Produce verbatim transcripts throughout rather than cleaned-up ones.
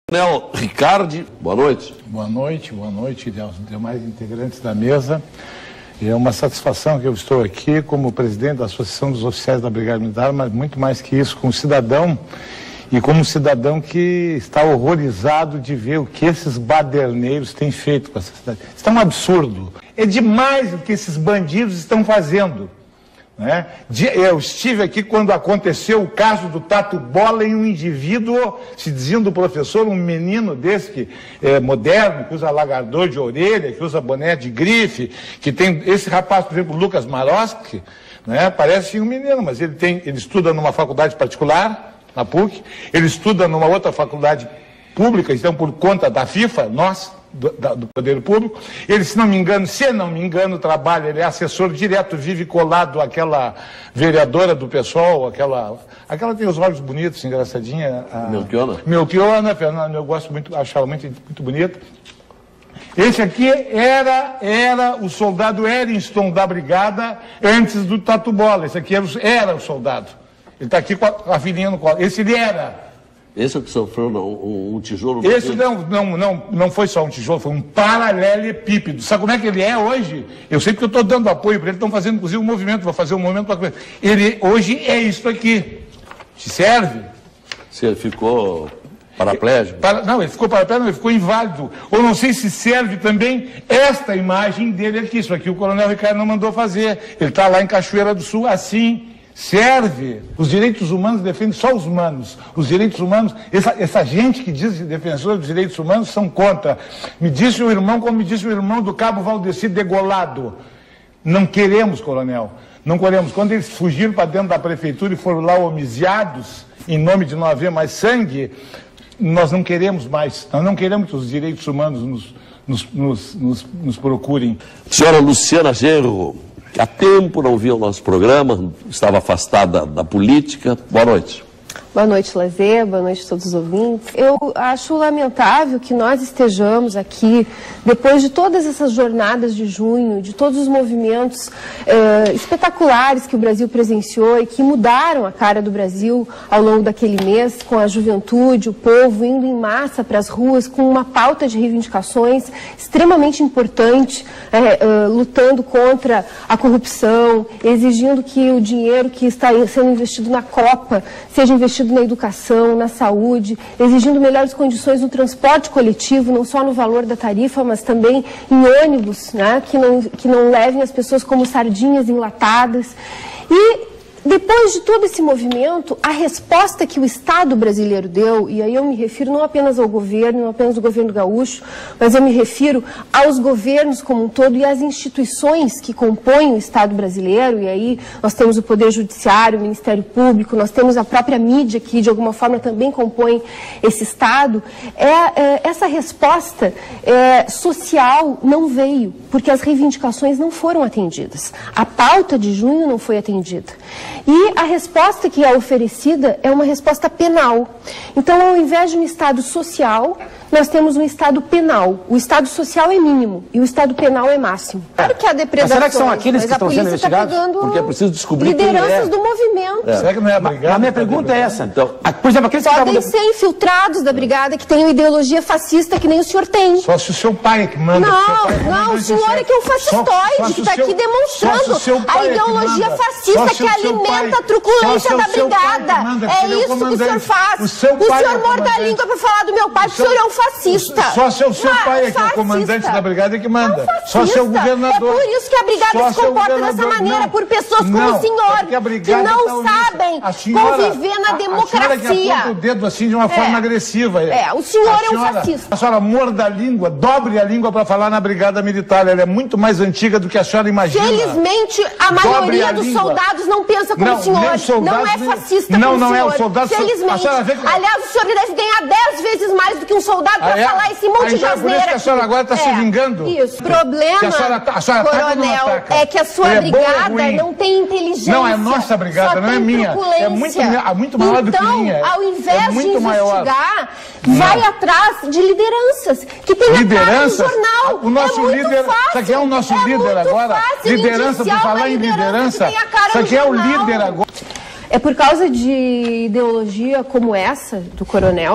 Coronel Ricardi, boa noite. Boa noite, boa noite aos demais integrantes da mesa. É uma satisfação que eu estou aqui como presidente da Associação dos Oficiais da Brigada Militar, mas muito mais que isso, como cidadão e como cidadão que está horrorizado de ver o que esses baderneiros têm feito com essa cidade. Isso é um absurdo. É demais o que esses bandidos estão fazendo. Né? Eu estive aqui quando aconteceu o caso do Tatu Bola em um indivíduo, se dizia do professor, um menino desse que é moderno, que usa alagador de orelha, que usa boné de grife, que tem esse rapaz, por exemplo, Lucas Maroski, né? Parece um menino, mas ele tem, ele estuda numa faculdade particular, na P U C, ele estuda numa outra faculdade pública, então por conta da FIFA, nós, Do, da, do Poder Público. Ele, se não me engano, se não me engano, trabalha, ele é assessor direto, vive colado àquela vereadora do PSOL, aquela, aquela tem os olhos bonitos, engraçadinha. A Melchiona? Melchiona, Fernanda, eu gosto muito, acho ela muito, muito bonita. Esse aqui era, era o soldado Erinston da Brigada antes do Tatu Bola. Esse aqui era o, era o soldado. Ele está aqui com a, com a filhinha no colo. Esse ele era. Esse é o que sofreu um, um tijolo? Esse não, não, não, não foi só um tijolo, foi um paralelepípedo. Sabe como é que ele é hoje? Eu sei que eu estou dando apoio para ele, estão fazendo inclusive um movimento, vou fazer um movimento para ele. Hoje é isso aqui. Te serve? Se ele ficou paraplégico? Para, não, ele ficou paraplégico, não, ele ficou inválido. Ou não sei se serve também esta imagem dele aqui. Isso aqui o Coronel Ricardo não mandou fazer. Ele está lá em Cachoeira do Sul, assim. Serve. Os direitos humanos defendem só os humanos. Os direitos humanos, essa, essa gente que diz defensor dos direitos humanos são contra. Me disse o irmão, como me disse o irmão do cabo Valdeci degolado. Não queremos, coronel. Não queremos. Quando eles fugiram para dentro da prefeitura e foram lá homiciados, em nome de não haver mais sangue, nós não queremos mais. Nós não queremos que os direitos humanos nos, nos, nos, nos, nos procurem. Senhora Luciana Genro, há tempo não via o nosso programa, estava afastada da política. Boa noite. Boa noite, Lazer. Boa noite a todos os ouvintes. Eu acho lamentável que nós estejamos aqui, depois de todas essas jornadas de junho, de todos os movimentos eh, espetaculares que o Brasil presenciou e que mudaram a cara do Brasil ao longo daquele mês, com a juventude, o povo indo em massa para as ruas com uma pauta de reivindicações extremamente importante, eh, eh, lutando contra a corrupção, exigindo que o dinheiro que está sendo investido na Copa seja investido na educação, na saúde, exigindo melhores condições no transporte coletivo, não só no valor da tarifa, mas também em ônibus, né, que não, que não levem as pessoas como sardinhas enlatadas. E depois de todo esse movimento, a resposta que o Estado brasileiro deu, e aí eu me refiro não apenas ao governo, não apenas ao governo gaúcho, mas eu me refiro aos governos como um todo e às instituições que compõem o Estado brasileiro, e aí nós temos o Poder Judiciário, o Ministério Público, nós temos a própria mídia que de alguma forma também compõe esse Estado, é, é, essa resposta é, social não veio, porque as reivindicações não foram atendidas. A pauta de junho não foi atendida. E a resposta que é oferecida é uma resposta penal. Então, ao invés de um Estado social, nós temos um Estado penal. O Estado social é mínimo e o Estado penal é máximo. Claro que há depredação. Será que são aqueles que estão sendo investigados? Tá pegando porque é preciso descobrir lideranças quem é. do movimento. É. Será que não é a brigada? A minha pergunta é essa. Então, por exemplo, aqueles Podem que ser infiltrados da brigada que tenham ideologia fascista que nem o senhor tem. Só se o seu pai é que manda. Não, não, o senhor é que é um fascistoide, que está aqui demonstrando a ideologia fascista que alimenta a truculência da brigada. É isso que o senhor faz. O senhor morde a língua para falar do meu pai, porque o senhor é um fascista. Só se o seu pai é que é o comandante da brigada é que manda. Só se é o governador. É por isso que a brigada se comporta dessa maneira, por pessoas como o senhor, que não sabem conviver na democracia. A senhora que aponta o dedo assim de uma forma agressiva. É, o senhor é um fascista. A senhora morda a língua, dobre a língua para falar na brigada militar. Ela é muito mais antiga do que a senhora imagina. Felizmente, a maioria dos soldados não pensa como o senhor. Não é fascista como o senhor. Não, não é o soldado. Felizmente. Aliás, o senhor deve ganhar dez vezes mais do que um soldado para falar esse monte de é por isso que a senhora agora está se vingando? Isso. O problema, a senhora, a senhora coronel, é que a sua é brigada não tem inteligência. Não, é nossa brigada, não é minha. É muito, é muito maior do que minha. Então, ao invés é muito de investigar, maior. vai não. atrás de lideranças que tem lideranças? a cara no jornal. O nosso é muito líder, fácil. Isso aqui é o nosso é líder agora? Liderança, por falar em liderança. Isso aqui é o líder agora. É por causa de ideologia como essa, do coronel,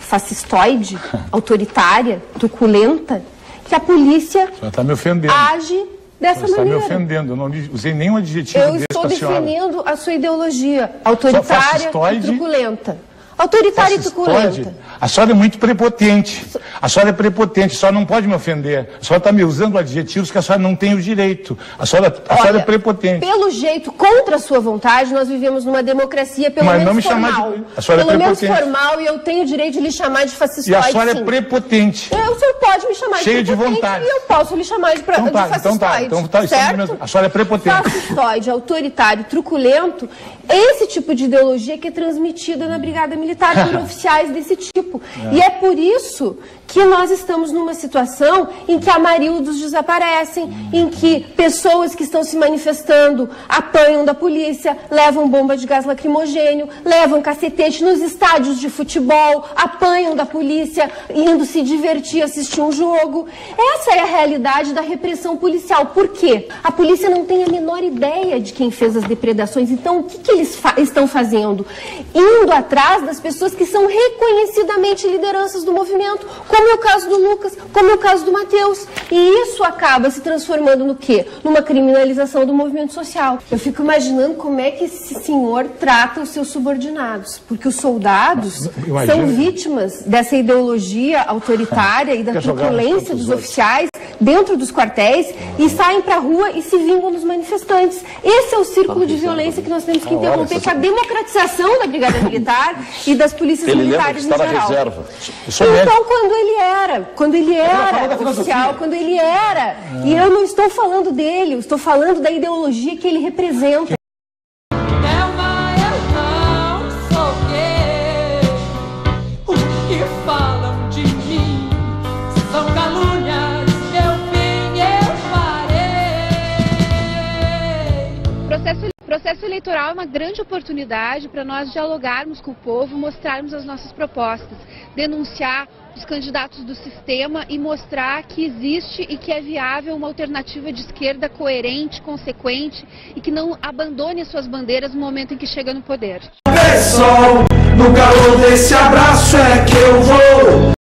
fascistoide, autoritária, truculenta, que a polícia está me ofendendo. age dessa Você maneira. Está me ofendendo, eu não usei nenhum adjetivo Eu desse estou pra senhora. defendendo a sua ideologia autoritária e truculenta. Autoritária e truculenta. A senhora é muito prepotente. A senhora é prepotente, a senhora não pode me ofender. A senhora está me usando adjetivos que a senhora não tem o direito. A senhora, a Olha, senhora é prepotente. Pelo jeito, contra a sua vontade, nós vivemos numa democracia, pelo Mas menos não me formal. chamar de... A senhora pelo é menos prepotente. formal, e eu tenho o direito de lhe chamar de fascistoide. E a senhora sim. é prepotente. É, o senhor pode me chamar Cheio de de prepotente vontade. e eu posso lhe chamar de, pra, Então tá, de fascistoide. então tá, então tá, isso é certo? mesmo. A senhora é prepotente. Fascistoide, autoritário, truculento, esse tipo de ideologia que é transmitida na Brigada Militar por oficiais desse tipo. É. E é por isso que nós estamos numa situação em que amarildos desaparecem, hum. em que pessoas que estão se manifestando apanham da polícia, levam bomba de gás lacrimogênio, levam cacetete nos estádios de futebol, apanham da polícia, indo se divertir, assistir um jogo. Essa é a realidade da repressão policial. Por quê? A polícia não tem a menor ideia de quem fez as depredações. Então, o que, que eles fa- estão fazendo? Indo atrás das pessoas que são reconhecidamente lideranças do movimento, como é o caso do Lucas, como é o caso do Matheus. E isso acaba se transformando no quê? Numa criminalização do movimento social. Eu fico imaginando como é que esse senhor trata os seus subordinados, porque os soldados Imagina. são vítimas dessa ideologia autoritária e da truculência dos oficiais dentro dos quartéis e saem para a rua e se vingam dos manifestantes. Esse é o círculo de violência que nós temos que interromper com a democratização da Brigada Militar e das polícias ele militares em geral. Reserva. Então, quando ele era, quando ele era oficial, quando ele era, ah. e eu não estou falando dele, eu estou falando da ideologia que ele representa. O processo eleitoral é uma grande oportunidade para nós dialogarmos com o povo, mostrarmos as nossas propostas, denunciar os candidatos do sistema e mostrar que existe e que é viável uma alternativa de esquerda coerente, consequente e que não abandone as suas bandeiras no momento em que chega no poder. Pessoal, no calor desse abraço é que eu vou.